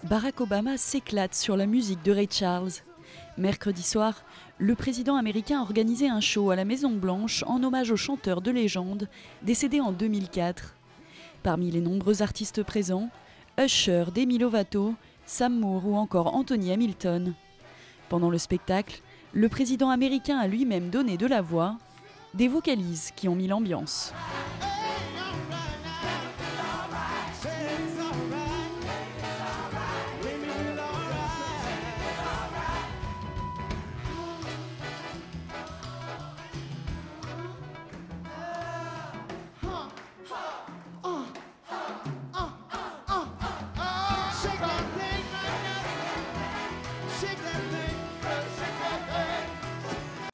Barack Obama s'éclate sur la musique de Ray Charles. Mercredi soir, le président américain a organisé un show à la Maison-Blanche en hommage au chanteur de légende décédé en 2004. Parmi les nombreux artistes présents, Usher, Demi Lovato, Sam Moore ou encore Anthony Hamilton. Pendant le spectacle, le président américain a lui-même donné de la voix, des vocalises qui ont mis l'ambiance.